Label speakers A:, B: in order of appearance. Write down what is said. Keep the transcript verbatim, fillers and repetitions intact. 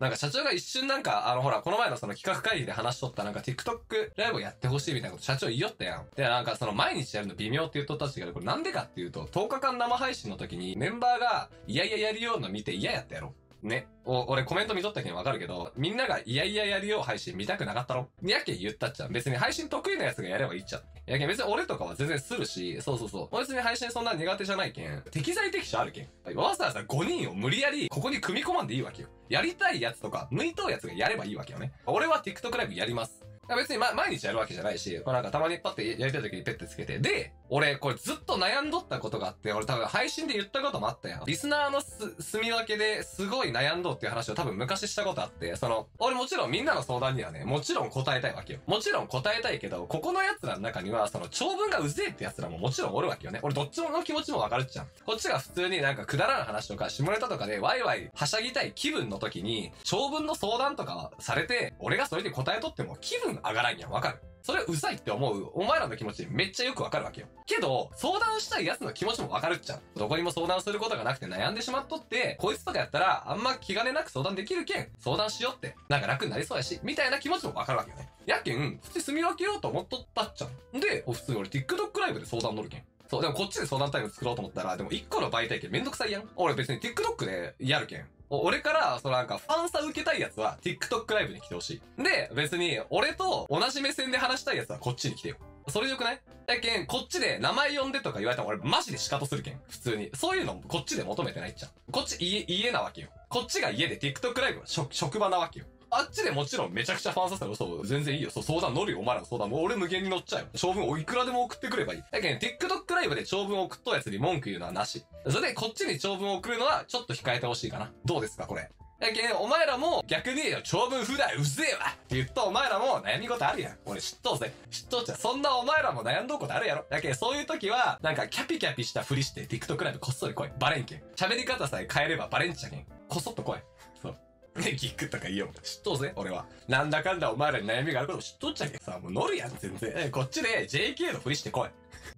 A: なんか社長が一瞬なんか、あのほら、この前のその企画会議で話しとったなんか TikTok ライブをやってほしいみたいなこと社長言いよったやん。で、なんかその毎日やるの微妙って言っとったしけど、これなんでかっていうと、とおかかん生配信の時にメンバーがいやいややるような見て嫌やったやろ。ね。お、俺コメント見とったけんわかるけど、みんながいやいややるよ配信見たくなかったろやけん言ったっちゃん。別に配信得意なやつがやればいいっちゃん。やけん別に俺とかは全然するし、そうそうそう。別に配信そんな苦手じゃないけん、適材適所あるけん。わざわざごにんを無理やりここに組み込まんでいいわけよ。やりたいやつとか、向いとうやつがやればいいわけよね。俺は TikTok ライブやります。別に、ま、毎日やるわけじゃないし、こうなんかたまにパッてやりたい時にペッてつけて。で、俺、これずっと悩んどったことがあって、俺多分配信で言ったこともあったやん。リスナーのす、住み分けですごい悩んどっていう話を多分昔したことあって、その、俺もちろんみんなの相談にはね、もちろん答えたいわけよ。もちろん答えたいけど、ここの奴らの中には、その長文がうぜえって奴らももちろんおるわけよね。俺どっちもの気持ちもわかるっちゃん。こっちが普通になんかくだらない話とか、下ネタとかでワイワイはしゃぎたい気分の時に、長文の相談とかされて、俺がそれで答えとっても気分上がらんやん。わかる？それうざいって思う、お前らの気持ちめっちゃよくわかるわけよ。けど、相談したい奴の気持ちもわかるっちゃう。どこにも相談することがなくて悩んでしまっとって、こいつとかやったら、あんま気兼ねなく相談できるけん、相談しようって、なんか楽になりそうやし、みたいな気持ちもわかるわけよね。やけん、普通に住み分けようと思っとったっちゃう。で、普通に俺 TikTok ライブで相談乗るけん。そう、でもこっちで相談タイム作ろうと思ったら、でも一個の媒体券めんどくさいやん。俺別に TikTok でやるけん。俺から、そのなんか、ファンサ受けたいやつは TikTok ライブに来てほしい。で、別に、俺と同じ目線で話したいやつはこっちに来てよ。それでよくない？やけん、こっちで名前呼んでとか言われたら俺マジで仕方するけん。普通に。そういうのこっちで求めてないっちゃん。こっち家、家なわけよ。こっちが家で TikTok ライブは職、職場なわけよ。あっちでもちろんめちゃくちゃファンさせたらそう、全然いいよ。そう、相談乗るよ。お前らの相談。もう俺無限に乗っちゃうよ。長文をいくらでも送ってくればいい。だけど、TikTok ライブで長文を送っとうやつに文句言うのはなし。それで、こっちに長文を送るのはちょっと控えてほしいかな。どうですか、これ。だけど、お前らも逆に、長文普段うぜえわって言ったお前らも悩み事あるやん。俺知っとうぜ。知っとうじゃん。そんなお前らも悩んどうことあるやろ。だけど、そういう時は、なんかキャピキャピしたふりして TikTok ライブこっそり来い。バレんけん。喋り方さえ変えればバレんちゃけん。こそっと来い。そう。ね、ギックとか言いよ。知っとうぜ、俺は。なんだかんだお前らに悩みがあることも知っとっちゃけん。さあ、もう乗るやん、全然。こっちで ジェーケー のふりして来い。